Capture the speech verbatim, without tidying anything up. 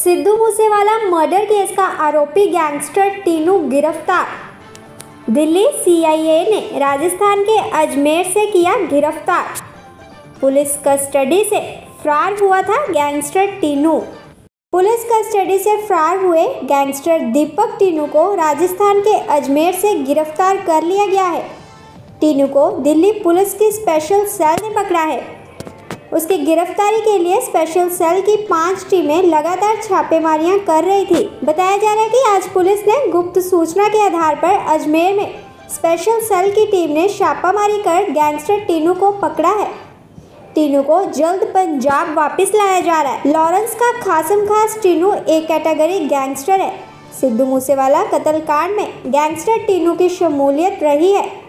Sidhu Moosewala murder case का आरोपी gangster Tinu गिरफ्तार। दिल्ली सीआईए ने राजस्थान के अजमेर से किया गिरफ्तार। पुलिस कस्टडी से फरार हुआ था गैंगस्टर टीनू। पुलिस कस्टडी से फरार हुए गैंगस्टर दीपक टीनू को राजस्थान के अजमेर से गिरफ्तार कर लिया गया है। टीनू को दिल्ली पुलिस की स्पेशल सेल ने पकड़ा है। उसकी गिरफ्तारी के लिए स्पेशल सेल की पांच टीमें लगातार छापेमारियां कर रही थी। बताया जा रहा है कि आज पुलिस ने गुप्त सूचना के आधार पर अजमेर में स्पेशल सेल की टीम ने छापामारी कर गैंगस्टर टीनू को पकड़ा है। टीनू को जल्द पंजाब वापस लाया जा रहा है। लॉरेंस का खासम खास टीनू एक कैटेगरी गैंगस्टर है। सिद्धू मूसेवाला कत्ल कांड में गैंगस्टर टीनू की शमूलियत रही है।